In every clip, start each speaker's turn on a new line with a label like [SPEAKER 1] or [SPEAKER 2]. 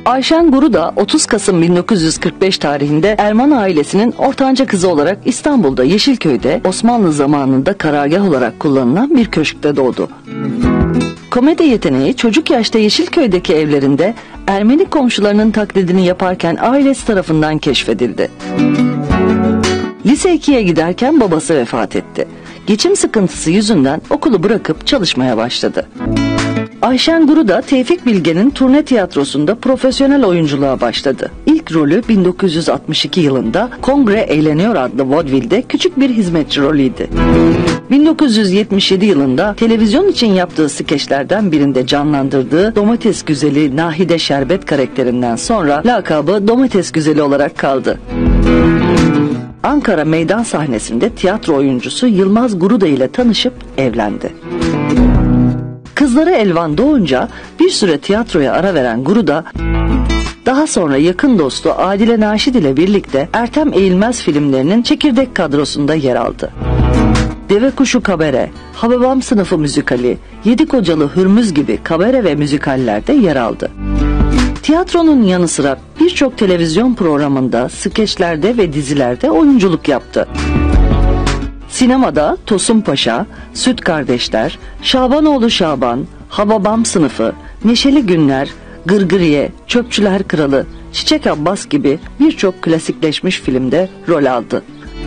[SPEAKER 1] Ayşen Guru da 30 Kasım 1945 tarihinde Erman ailesinin ortanca kızı olarak İstanbul'da Yeşilköy'de Osmanlı zamanında karargah olarak kullanılan bir köşkte doğdu. Komedi yeteneği çocuk yaşta Yeşilköy'deki evlerinde Ermeni komşularının taklidini yaparken ailesi tarafından keşfedildi. Lise 2'ye giderken babası vefat etti. Geçim sıkıntısı yüzünden okulu bırakıp çalışmaya başladı. Ayşen Guru da Tevfik Bilge'nin Turne Tiyatrosu'nda profesyonel oyunculuğa başladı. İlk rolü 1962 yılında Kongre Eğleniyor adlı vodvilde küçük bir hizmetçi rolüydü. 1977 yılında televizyon için yaptığı skeçlerden birinde canlandırdığı Domates Güzeli Nahide Şerbet karakterinden sonra lakabı Domates Güzeli olarak kaldı. Ankara meydan sahnesinde tiyatro oyuncusu Yılmaz Guruda ile tanışıp evlendi. Kızları Elvan doğunca bir süre tiyatroya ara veren Guruda, daha sonra yakın dostu Adile Naşit ile birlikte Ertem Eğilmez filmlerinin çekirdek kadrosunda yer aldı. Deve Kuşu Kabare, Hababam Sınıfı müzikali, Yedi Kocalı Hürmüz gibi kabare ve müzikallerde yer aldı. Tiyatronun yanı sıra birçok televizyon programında, skeçlerde ve dizilerde oyunculuk yaptı. Sinemada Tosun Paşa, Süt Kardeşler, Şabanoğlu Şaban, Hababam Sınıfı, Neşeli Günler, Gırgırıye, Çöpçüler Kralı, Çiçek Abbas gibi birçok klasikleşmiş filmde rol aldı.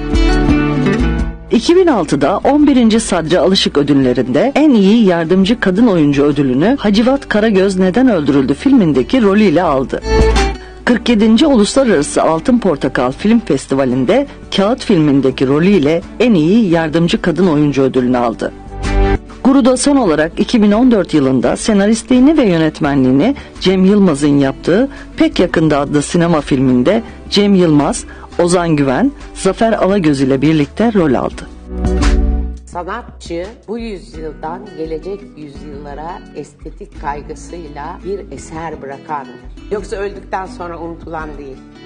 [SPEAKER 1] 2006'da 11. Sadri Alışık ödüllerinde en iyi yardımcı kadın oyuncu ödülünü Hacivat Karagöz Neden Öldürüldü filmindeki rolüyle aldı. 47. Uluslararası Altın Portakal Film Festivali'nde Kağıt filmindeki rolüyle en iyi yardımcı kadın oyuncu ödülünü aldı. Guruda son olarak 2014 yılında senaristliğini ve yönetmenliğini Cem Yılmaz'ın yaptığı Pek Yakında adlı sinema filminde Cem Yılmaz, Ozan Güven, Zafer Alagöz ile birlikte rol aldı.
[SPEAKER 2] Sanatçı bu yüzyıldan gelecek yüzyıllara estetik kaygısıyla bir eser bırakandır. Yoksa öldükten sonra unutulan değil.